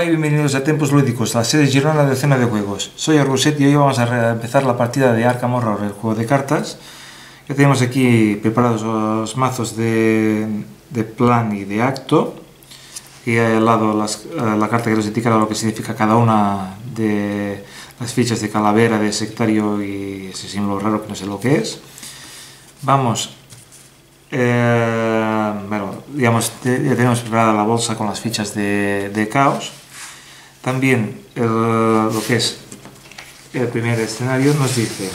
Hola y bienvenidos a Tempos Lúdicos, la serie Girona de Zona de Juegos. Soy Arbuset y hoy vamos a empezar la partida de Arkham Horror, el juego de cartas. Ya tenemos aquí preparados los mazos de plan y de acto. Y al lado la carta que nos indica lo que significa cada una de las fichas de calavera, de sectario y ese símbolo raro que no sé lo que es. Vamos. Bueno, digamos, ya tenemos preparada la bolsa con las fichas de caos. También lo que es el primer escenario nos dice: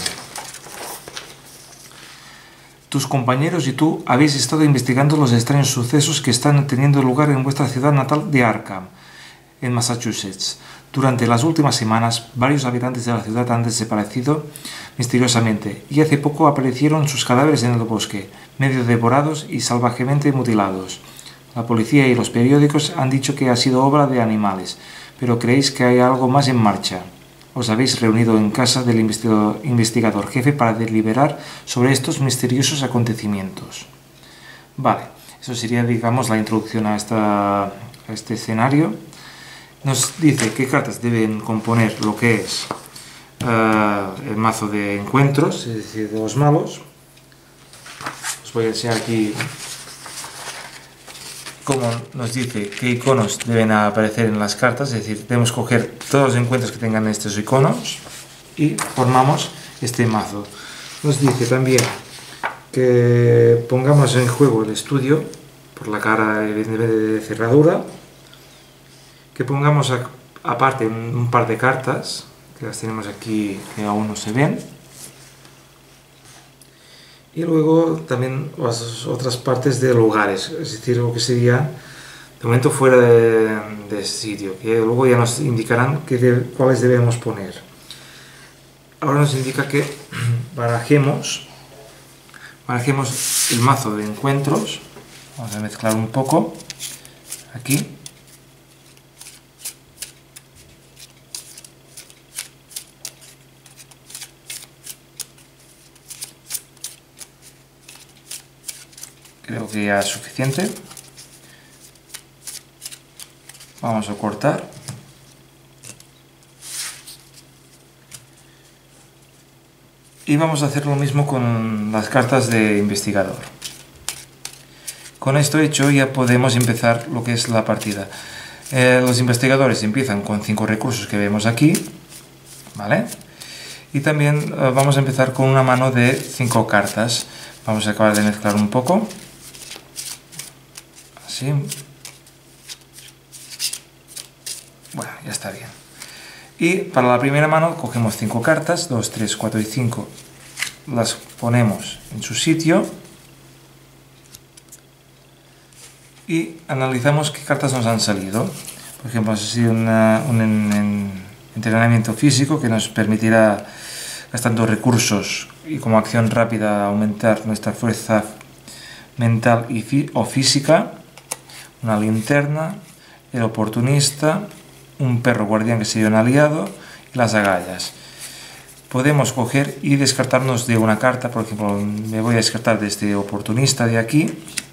tus compañeros y tú habéis estado investigando los extraños sucesos que están teniendo lugar en vuestra ciudad natal de Arkham, en Massachusetts. Durante las últimas semanas, varios habitantes de la ciudad han desaparecido misteriosamente y hace poco aparecieron sus cadáveres en el bosque, medio devorados y salvajemente mutilados. La policía y los periódicos han dicho que ha sido obra de animales, pero creéis que hay algo más en marcha. Os habéis reunido en casa del investigador jefe para deliberar sobre estos misteriosos acontecimientos. Vale, eso sería, digamos, la introducción a este escenario. Nos dice qué cartas deben componer lo que es el mazo de encuentros, es decir, de los malos. Os voy a enseñar aquí cómo nos dice qué iconos deben aparecer en las cartas, es decir, debemos coger todos los encuentros que tengan estos iconos y formamos este mazo. Nos dice también que pongamos en juego el estudio por la cara de cerradura, que pongamos aparte un par de cartas, que las tenemos aquí que aún no se ven, y luego también las otras partes de lugares, es decir, lo que sería de momento fuera de sitio, que luego ya nos indicarán cuáles debemos poner. Ahora nos indica que barajemos el mazo de encuentros. Vamos a mezclar un poco aquí. Creo que ya es suficiente. Vamos a cortar. Y vamos a hacer lo mismo con las cartas de investigador. Con esto hecho ya podemos empezar lo que es la partida. Los investigadores empiezan con 5 recursos que vemos aquí, ¿vale? Y también vamos a empezar con una mano de 5 cartas. Vamos a acabar de mezclar un poco. Así. Bueno, ya está bien. Y para la primera mano cogemos 5 cartas, 2, 3, 4 y 5. Las ponemos en su sitio. Y analizamos qué cartas nos han salido. Por ejemplo, ha sido un entrenamiento físico que nos permitirá, gastando recursos y como acción rápida, aumentar nuestra fuerza mental o física. Una linterna, el oportunista, un perro guardián que sería un aliado y las agallas. Podemos coger y descartarnos de una carta. Por ejemplo, me voy a descartar de este oportunista de aquí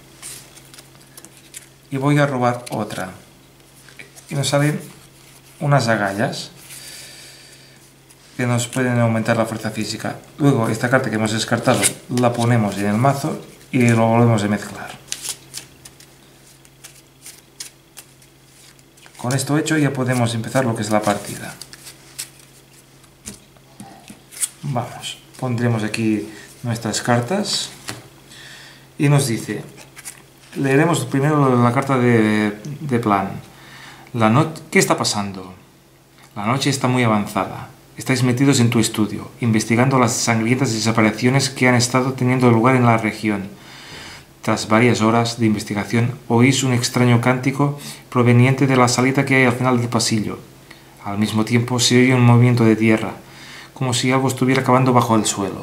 y voy a robar otra. Y nos salen unas agallas que nos pueden aumentar la fuerza física. Luego esta carta que hemos descartado la ponemos en el mazo y lo volvemos a mezclar. Con esto hecho ya podemos empezar lo que es la partida. Vamos, pondremos aquí nuestras cartas y nos dice, leeremos primero la carta de plan. ¿Qué está pasando? La noche está muy avanzada. Estáis metidos en tu estudio, investigando las sangrientas desapariciones que han estado teniendo lugar en la región. Tras varias horas de investigación, oís un extraño cántico proveniente de la salita que hay al final del pasillo. Al mismo tiempo se oye un movimiento de tierra, como si algo estuviera cavando bajo el suelo.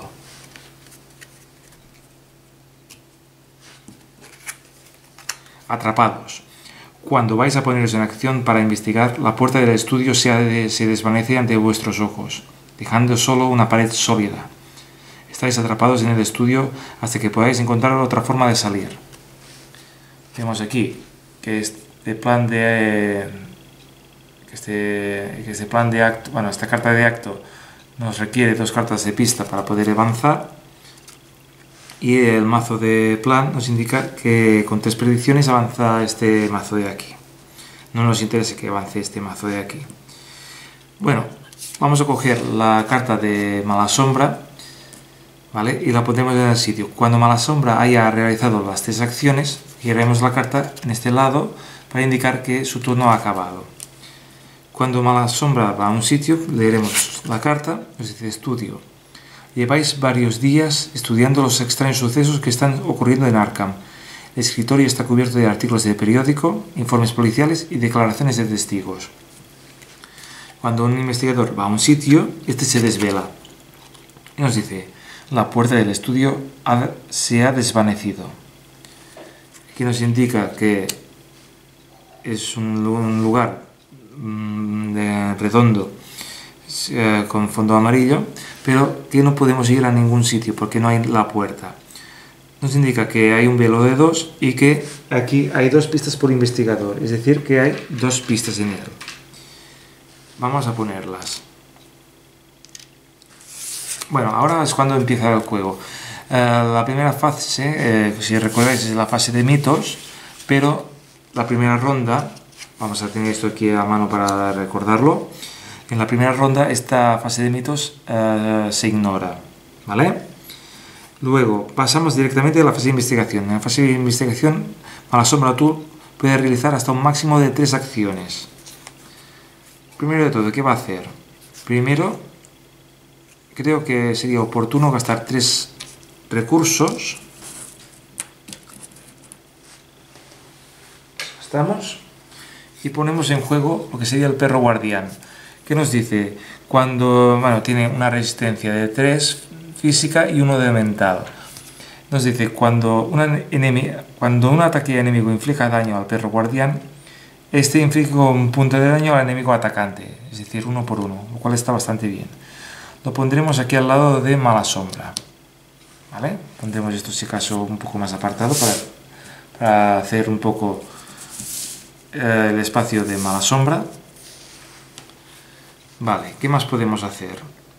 Atrapados. Cuando vais a poneros en acción para investigar, la puerta del estudio se desvanece ante vuestros ojos, dejando solo una pared sólida. Estáis atrapados en el estudio hasta que podáis encontrar otra forma de salir. Vemos aquí que este plan que este plan de acto, bueno, esta carta de acto nos requiere 2 cartas de pista para poder avanzar, y el mazo de plan nos indica que con 3 predicciones avanza este mazo de aquí. No nos interesa que avance este mazo de aquí. Bueno, vamos a coger la carta de Mala Sombra, ¿vale? Y la pondremos en el sitio. Cuando Mala Sombra haya realizado las 3 acciones, giraremos la carta en este lado para indicar que su turno ha acabado. Cuando Mala Sombra va a un sitio, leeremos la carta, nos dice estudio. Lleváis varios días estudiando los extraños sucesos que están ocurriendo en Arkham. El escritorio está cubierto de artículos de periódico, informes policiales y declaraciones de testigos. Cuando un investigador va a un sitio, este se desvela. Y nos dice, la puerta del estudio se ha desvanecido. Aquí nos indica que es un lugar redondo con fondo amarillo, pero que no podemos ir a ningún sitio porque no hay la puerta. Nos indica que hay un velo de 2 y que aquí hay 2 pistas por investigador, es decir, que hay 2 pistas en él. Vamos a ponerlas. Bueno, ahora es cuando empieza el juego. La primera fase, si recordáis, es la fase de mitos, pero la primera ronda, vamos a tener esto aquí a mano para recordarlo, en la primera ronda esta fase de mitos se ignora, ¿vale? Luego pasamos directamente a la fase de investigación. En la fase de investigación, Mala Sombra tú puedes realizar hasta un máximo de 3 acciones. Primero de todo, ¿qué va a hacer? Primero, creo que sería oportuno gastar 3 recursos. Gastamos y ponemos en juego lo que sería el perro guardián, que nos dice cuando, bueno, tiene una resistencia de 3 física y 1 de mental. Nos dice cuando un ataque enemigo inflija daño al perro guardián, este inflige un punto de daño al enemigo atacante, es decir, 1 por 1, lo cual está bastante bien. Lo pondremos aquí al lado de Mala Sombra, ¿vale? Pondremos esto, si acaso, un poco más apartado para hacer un poco el espacio de Mala Sombra. Vale, ¿qué más podemos hacer?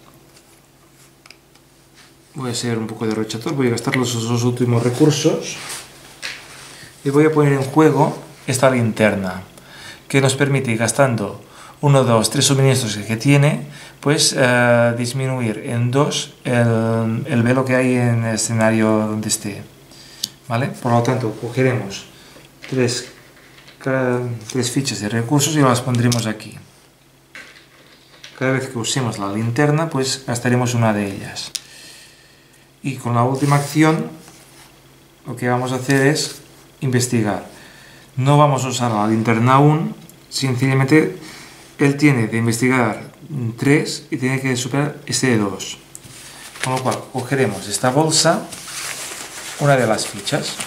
Voy a ser un poco derrochador, voy a gastar los 2 últimos recursos y voy a poner en juego esta linterna, que nos permite, gastando 1, 2, 3 suministros que tiene, pues disminuir en 2 el velo que hay en el escenario donde esté, ¿vale? Por lo tanto, cogeremos 3 fichas de recursos y las pondremos aquí. Cada vez que usemos la linterna, pues gastaremos una de ellas. Y con la última acción, lo que vamos a hacer es investigar. No vamos a usar la linterna aún, sencillamente él tiene de investigar 3 y tiene que superar ese de 2. Con lo cual, cogeremos esta bolsa, una de las fichas,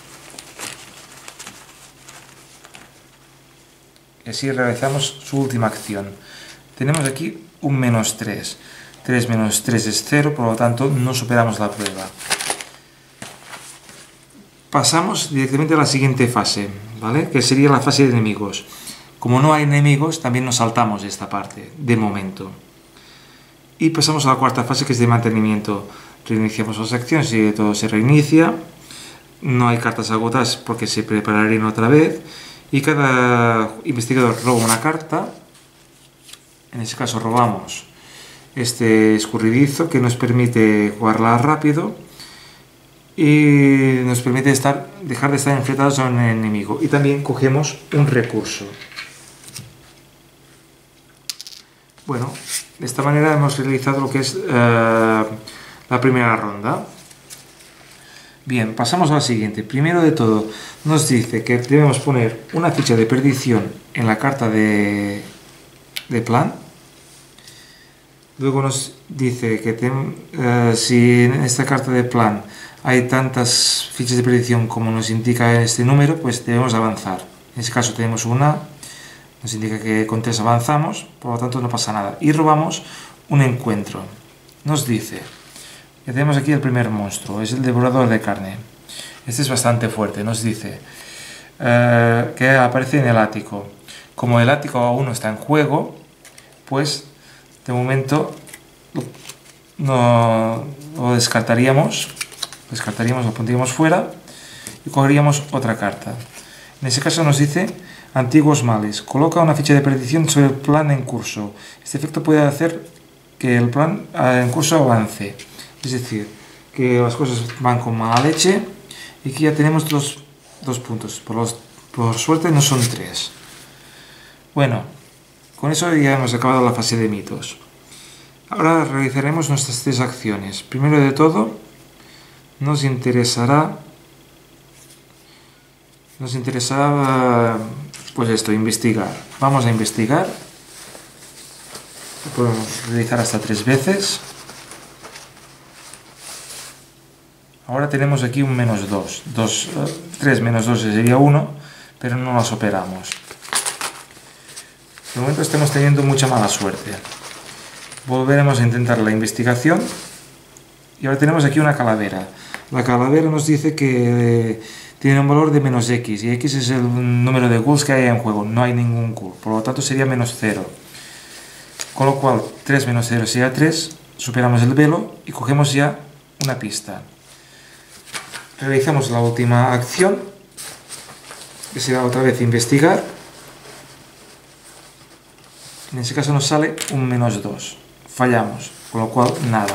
y así realizamos su última acción. Tenemos aquí un -3. 3 menos 3 es 0, por lo tanto no superamos la prueba. Pasamos directamente a la siguiente fase, ¿vale? Que sería la fase de enemigos. Como no hay enemigos, también nos saltamos esta parte, de momento. Y pasamos a la cuarta fase, que es de mantenimiento. Reiniciamos las acciones y todo se reinicia. No hay cartas agotadas porque se prepararían otra vez. Y cada investigador roba una carta. En este caso robamos este escurridizo que nos permite jugarla rápido y nos permite dejar de estar enfrentados a un enemigo. Y también cogemos un recurso. Bueno, de esta manera hemos realizado lo que es la primera ronda. Bien, pasamos a la siguiente. Primero de todo, nos dice que debemos poner una ficha de perdición en la carta de plan. Luego nos dice que si en esta carta de plan hay tantas fichas de predicción como nos indica este número, pues debemos avanzar. En este caso tenemos una, nos indica que con 3 avanzamos, por lo tanto no pasa nada. Y robamos un encuentro. Nos dice que tenemos aquí el primer monstruo, es el devorador de carne. Este es bastante fuerte, nos dice que aparece en el ático. Como el ático aún no está en juego, pues de momento no lo descartaríamos, lo pondríamos fuera y cogeríamos otra carta. En ese caso nos dice antiguos males. Coloca una ficha de predicción sobre el plan en curso. Este efecto puede hacer que el plan en curso avance. Es decir, que las cosas van con mala leche y que ya tenemos dos puntos. Por suerte no son 3. Bueno, con eso ya hemos acabado la fase de mitos. Ahora realizaremos nuestras 3 acciones. Primero de todo, nos interesará pues esto, investigar. Vamos a investigar. Lo podemos realizar hasta 3 veces. Ahora tenemos aquí un -2. 3 menos 2 sería 1, pero no las operamos. De momento estamos teniendo mucha mala suerte. Volveremos a intentar la investigación. Y ahora tenemos aquí una calavera. La calavera nos dice que tiene un valor de -x. Y x es el número de ghouls que hay en juego. No hay ningún ghoul. Por lo tanto sería -0. Con lo cual 3 menos 0 sería 3. Superamos el velo y cogemos ya una pista. Realizamos la última acción, que será otra vez investigar. En ese caso nos sale un -2. Fallamos, con lo cual nada.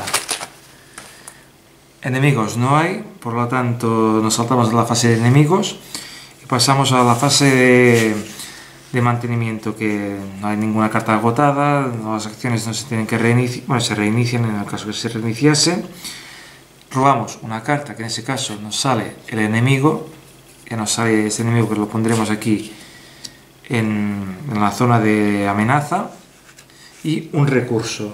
Enemigos no hay, por lo tanto nos saltamos de la fase de enemigos y pasamos a la fase de mantenimiento, que no hay ninguna carta agotada, las acciones no se tienen que reiniciar, bueno, se reinician en el caso que se reiniciasen. Robamos una carta, que en ese caso nos sale el enemigo, que nos sale ese enemigo que lo pondremos aquí en la zona de amenaza, y un recurso.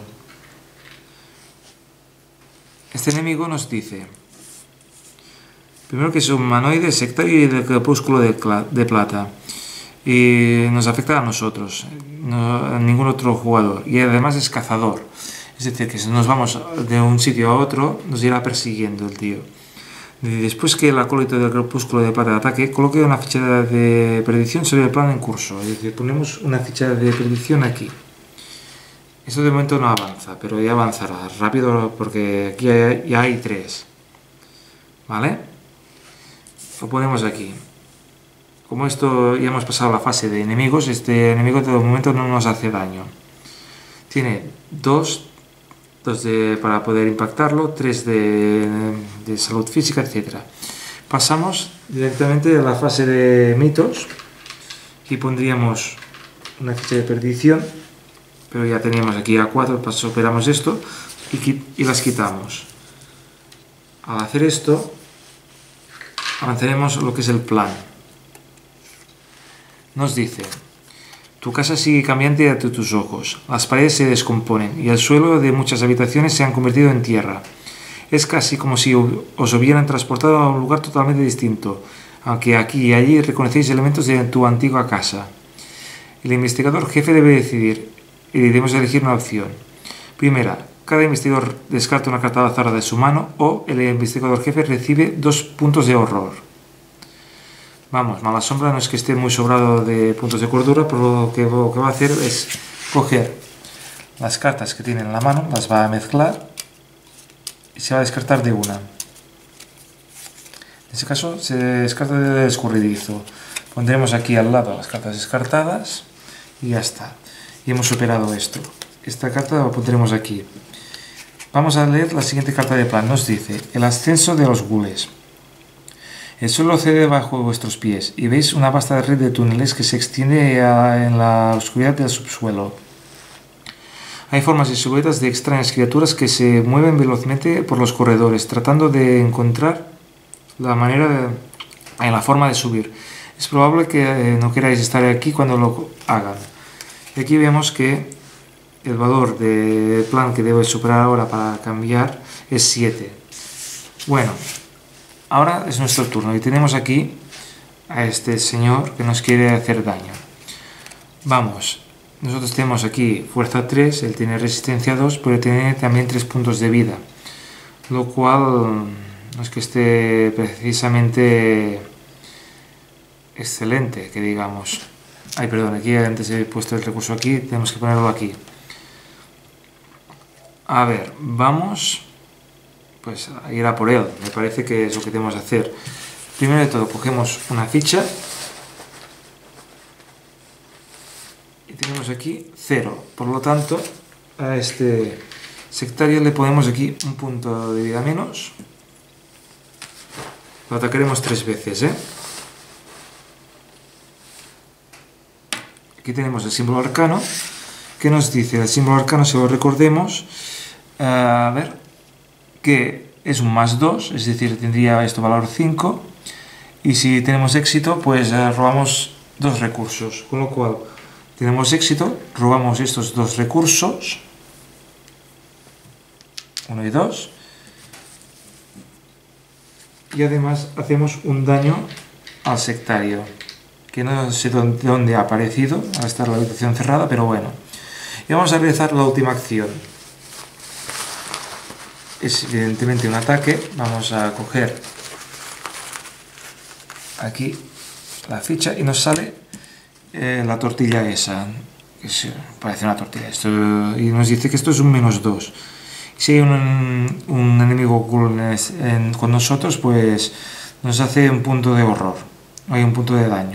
Este enemigo nos dice, primero, que es un humanoide sectario y del crepúsculo de plata, y nos afecta a nosotros, no a ningún otro jugador, y además es cazador. Es decir, que si nos vamos de un sitio a otro, nos irá persiguiendo el tío. Después que el acólito del crepúsculo de plata ataque, coloque una ficha de predicción sobre el plan en curso. Es decir, ponemos una ficha de predicción aquí. Esto de momento no avanza, pero ya avanzará rápido porque aquí ya hay 3. ¿Vale? Lo ponemos aquí. Como esto ya hemos pasado la fase de enemigos, este enemigo de momento no nos hace daño. Tiene 2 para poder impactarlo, 3 de salud física, etc. Pasamos directamente a la fase de mitos. Aquí pondríamos una ficha de perdición, pero ya teníamos aquí a 4, operamos esto y las quitamos. Al hacer esto, avanzaremos lo que es el plan. Nos dice: tu casa sigue cambiante ante tus ojos, las paredes se descomponen y el suelo de muchas habitaciones se han convertido en tierra. Es casi como si os hubieran transportado a un lugar totalmente distinto, aunque aquí y allí reconocéis elementos de tu antigua casa. El investigador jefe debe decidir, y debemos elegir una opción. Primera, cada investigador descarta una carta al azar de su mano, o el investigador jefe recibe 2 puntos de horror. Vamos, Mala Sombra no es que esté muy sobrado de puntos de cordura, pero lo que va a hacer es coger las cartas que tiene en la mano, las va a mezclar y se va a descartar de una. En ese caso se descarta de escurridizo. Pondremos aquí al lado las cartas descartadas y ya está. Y hemos superado esto. Esta carta la pondremos aquí. Vamos a leer la siguiente carta de plan. Nos dice: el ascenso de los ghouls. El suelo cede bajo vuestros pies y veis una vasta red de túneles que se extiende en la oscuridad del subsuelo. Hay formas y siluetas de extrañas criaturas que se mueven velozmente por los corredores, tratando de encontrar la forma de subir. Es probable que no queráis estar aquí cuando lo hagan. Y aquí vemos que el valor de plan que debo superar ahora para cambiar es 7. Bueno. Ahora es nuestro turno y tenemos aquí a este señor que nos quiere hacer daño. Vamos, nosotros tenemos aquí fuerza 3, él tiene resistencia 2, pero tiene también 3 puntos de vida. Lo cual no es que esté precisamente excelente, que digamos. Ay, perdón, aquí antes he puesto el recurso aquí, tenemos que ponerlo aquí. A ver, vamos pues a ir a por él. Me parece que es lo que tenemos que hacer. Primero de todo, cogemos una ficha y tenemos aquí 0. Por lo tanto, a este sectario le ponemos aquí un punto de vida menos. Lo atacaremos 3 veces, ¿eh? Aquí tenemos el símbolo arcano. ¿Qué nos dice? El símbolo arcano, si lo recordemos, a ver, que es un +2, es decir, tendría esto valor 5. Y si tenemos éxito, pues robamos 2 recursos. Con lo cual, tenemos éxito, robamos estos 2 recursos, 1 y 2. Y además hacemos un daño al sectario, que no sé dónde ha aparecido, al estar la habitación cerrada, pero bueno. Y vamos a realizar la última acción. Es evidentemente un ataque. Vamos a coger aquí la ficha y nos sale la tortilla esa, que parece una tortilla, esto, y nos dice que esto es un -2. Si hay un enemigo con nosotros, pues nos hace un punto de horror, hay un punto de daño.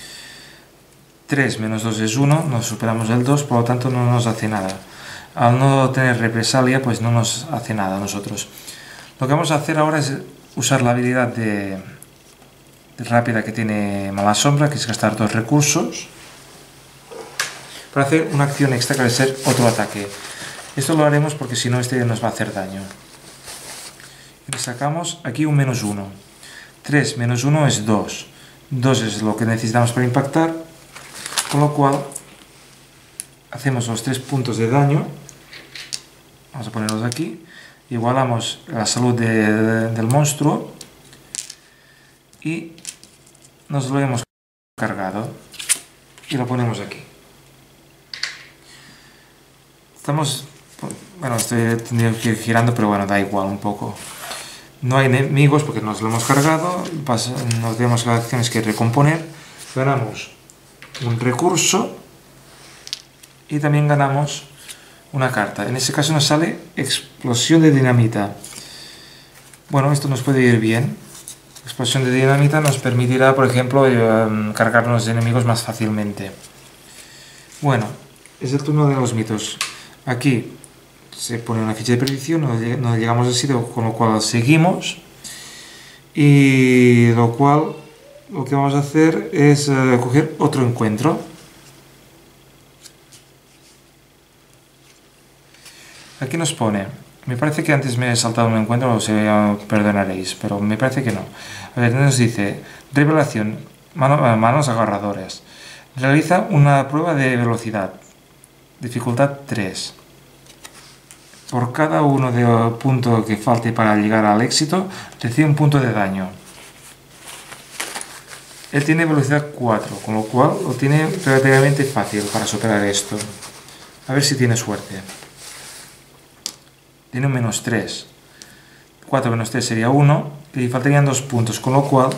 3 menos 2 es 1, nos superamos el 2, por lo tanto no nos hace nada. Al no tener represalia, pues no nos hace nada a nosotros. Lo que vamos a hacer ahora es usar la habilidad de rápida que tiene Mala Sombra, que es gastar 2 recursos, para hacer una acción extra que va a ser otro ataque. Esto lo haremos porque si no este nos va a hacer daño. Y sacamos aquí un -1. 3 menos 1 es 2. 2 es lo que necesitamos para impactar, con lo cual hacemos los 3 puntos de daño. Vamos a ponerlos aquí. Igualamos la salud del monstruo y nos lo hemos cargado y lo ponemos aquí. Bueno, tendría que ir girando, pero bueno, da igual un poco. No hay enemigos porque nos lo hemos cargado. Nos tenemos las acciones que recomponer. Ganamos un recurso y también ganamos una carta. En este caso nos sale explosión de dinamita. Bueno, esto nos puede ir bien. Explosión de dinamita nos permitirá, por ejemplo, cargarnos de enemigos más fácilmente. Bueno, es el turno de los mitos. Aquí se pone una ficha de predicción, no llegamos al sitio, con lo cual seguimos. Y lo que vamos a hacer es coger otro encuentro. Aquí nos pone, me parece que antes me he saltado un encuentro, o sea, perdonaréis, pero me parece que no. A ver, nos dice, revelación, manos agarradoras. Realiza una prueba de velocidad, dificultad 3. Por cada uno de puntos que falte para llegar al éxito, recibe un punto de daño. Él tiene velocidad 4, con lo cual lo tiene relativamente fácil para superar esto. A ver si tiene suerte. Tiene un -3. 4 menos 3 sería 1, y faltarían 2 puntos, con lo cual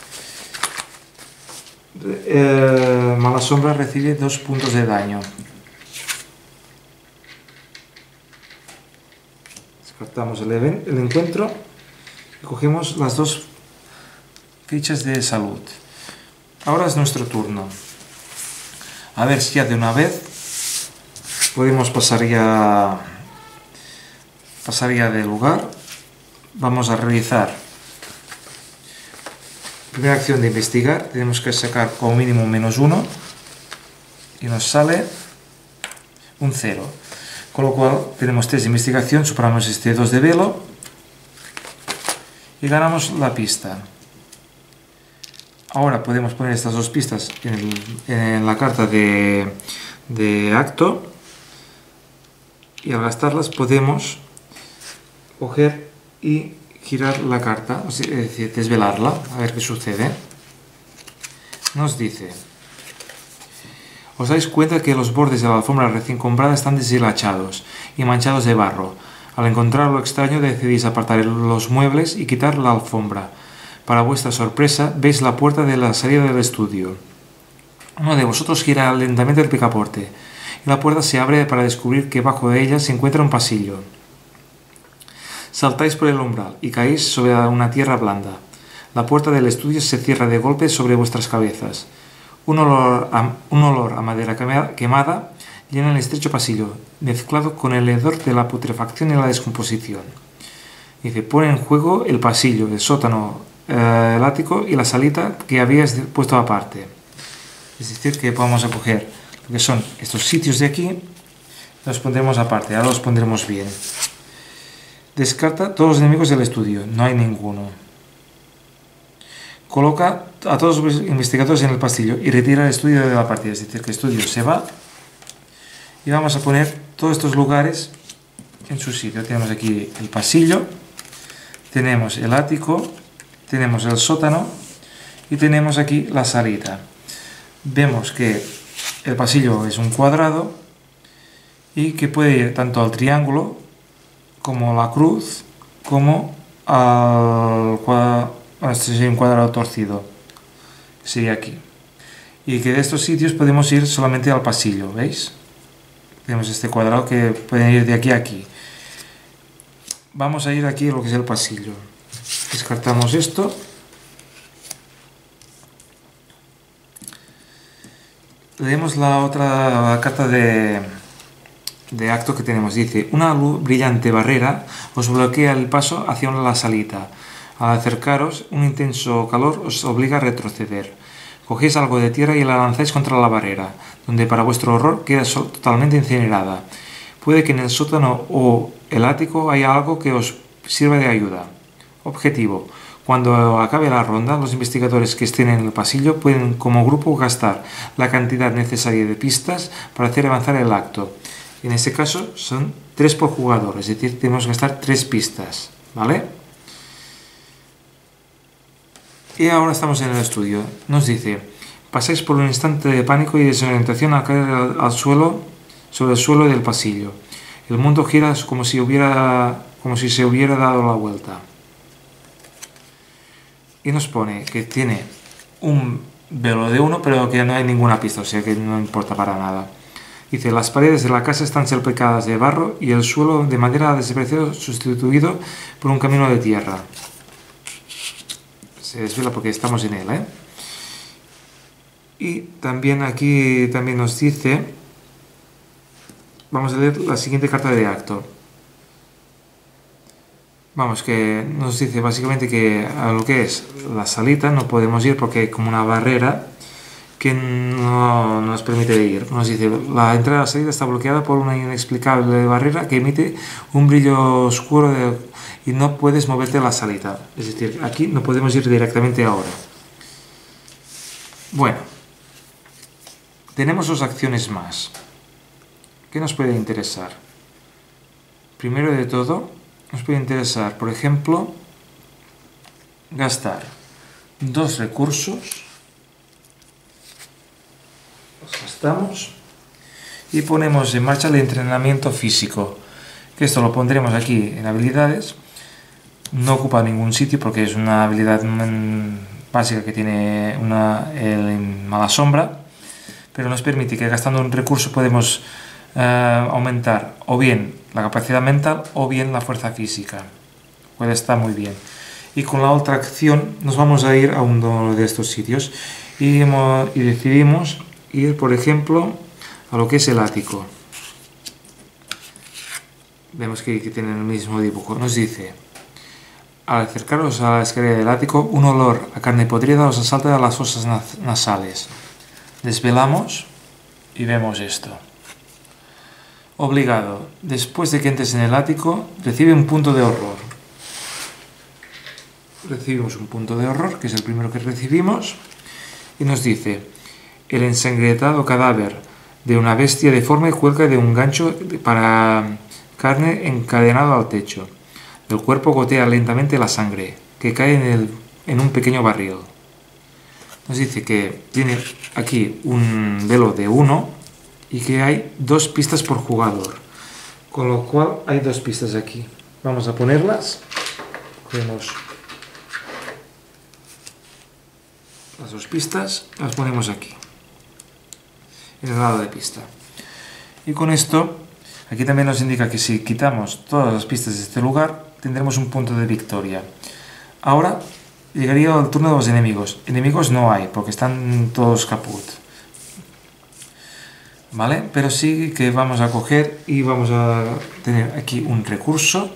Mala Sombra recibe 2 puntos de daño. Descartamos el encuentro y cogemos las 2 fichas de salud. Ahora es nuestro turno. A ver si ya de una vez podemos pasar ya de lugar. Vamos a realizar primera acción de investigar. Tenemos que sacar como mínimo un -1 y nos sale un 0, con lo cual tenemos 3 de investigación, superamos este 2 de velo y ganamos la pista. Ahora podemos poner estas 2 pistas en la carta de acto, y al gastarlas podemos coger y girar la carta, es decir, desvelarla, a ver qué sucede. Nos dice, os dais cuenta que los bordes de la alfombra recién comprada están deshilachados y manchados de barro. Al encontrar lo extraño decidís apartar los muebles y quitar la alfombra. Para vuestra sorpresa, veis la puerta de la salida del estudio. Uno de vosotros gira lentamente el picaporte y la puerta se abre para descubrir que bajo de ella se encuentra un pasillo. Saltáis por el umbral y caéis sobre una tierra blanda. La puerta del estudio se cierra de golpe sobre vuestras cabezas. Un olor a madera quemada llena el estrecho pasillo, mezclado con el hedor de la putrefacción y la descomposición. Dice, pone en juego el pasillo, el sótano, el ático y la salita que habías puesto aparte. Es decir, que vamos a coger lo que son estos sitios de aquí, los pondremos aparte, ahora los pondremos bien. Descarta todos los enemigos del estudio, no hay ninguno. Coloca a todos los investigadores en el pasillo y retira el estudio de la partida, es decir, que el estudio se va y vamos a poner todos estos lugares en su sitio. Tenemos aquí el pasillo, tenemos el ático, tenemos el sótano y tenemos aquí la salita. Vemos que el pasillo es un cuadrado y que puede ir tanto al triángulo como a la cruz como al cuadrado. Este sería un cuadrado torcido, sería aquí. Y que de estos sitios podemos ir solamente al pasillo, ¿veis? Tenemos este cuadrado que puede ir de aquí a aquí. Vamos a ir aquí a lo que es el pasillo. Descartamos esto. Leemos la otra carta de acto que tenemos. Dice, una luz brillante barrera os bloquea el paso hacia la salita. Al acercaros, un intenso calor os obliga a retroceder. Cogéis algo de tierra y la lanzáis contra la barrera, donde para vuestro horror queda totalmente incinerada. Puede que en el sótano o el ático haya algo que os sirva de ayuda. Objetivo. Cuando acabe la ronda, los investigadores que estén en el pasillo pueden como grupo gastar la cantidad necesaria de pistas para hacer avanzar el acto. En este caso son 3 por jugador, es decir, tenemos que gastar 3 pistas, ¿vale? Y ahora estamos en el estudio. Nos dice, pasáis por un instante de pánico y desorientación al caer al suelo, sobre el suelo del pasillo. El mundo gira como si se hubiera dado la vuelta. Y nos pone que tiene un velo de 1, pero que no hay ninguna pista, o sea que no importa para nada. Dice, las paredes de la casa están salpicadas de barro y el suelo de madera ha desaparecido, sustituido por un camino de tierra. Se desvela porque estamos en él, ¿eh? Y también aquí también nos dice, vamos a leer la siguiente carta de acto. Vamos, que nos dice básicamente que a lo que es la salita no podemos ir porque hay como una barrera que no nos permite ir. Nos dice, la entrada a la salida está bloqueada por una inexplicable barrera que emite un brillo oscuro y no puedes moverte a la salita. Es decir, aquí no podemos ir directamente ahora. Bueno, tenemos 2 acciones más. ¿Qué nos puede interesar? Primero de todo, nos puede interesar, por ejemplo, gastar 2 recursos. Los gastamos y ponemos en marcha el entrenamiento físico. Que esto lo pondremos aquí en habilidades. No ocupa ningún sitio porque es una habilidad básica que tiene el mala sombra, pero nos permite que gastando un recurso podemos aumentar o bien la capacidad mental o bien la fuerza física. Puede estar muy bien. Y con la otra acción nos vamos a ir a uno de estos sitios y decidimos ir, por ejemplo, a lo que es el ático. Vemos que tienen el mismo dibujo. Nos dice, al acercaros a la escalera del ático, un olor a carne podrida os asalta a las fosas nasales. Desvelamos y vemos esto. Obligado, después de que entres en el ático, recibe un punto de horror. Recibimos un punto de horror, que es el primero que recibimos, y nos dice, el ensangrentado cadáver de una bestia deforme cuelga de un gancho para carne encadenado al techo. Del cuerpo gotea lentamente la sangre, que cae en un pequeño barril. Nos dice que tiene aquí un velo de 1 y que hay 2 pistas por jugador. Con lo cual hay 2 pistas aquí. Vamos a ponerlas. Cogemos las 2 pistas, las ponemos aquí. en el lado de pista. Y con esto, aquí también nos indica que si quitamos todas las pistas de este lugar, tendremos un punto de victoria. Ahora llegaría el turno de los enemigos. Enemigos no hay, porque están todos caput. ¿Vale? Pero sí que vamos a coger y vamos a tener aquí un recurso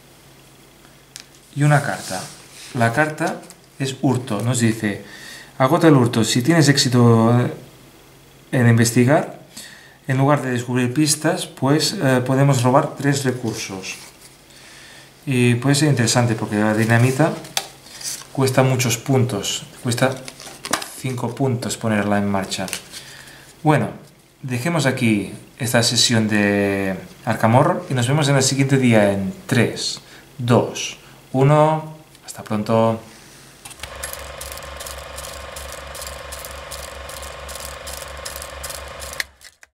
y una carta. La carta es hurto, nos dice, agota el hurto. Si tienes éxito en investigar, en lugar de descubrir pistas, pues podemos robar 3 recursos. Y puede ser interesante porque la dinamita cuesta muchos puntos, cuesta 5 puntos ponerla en marcha. Bueno, dejemos aquí esta sesión de Arkham Horror y nos vemos en el siguiente día en 3, 2, 1. Hasta pronto.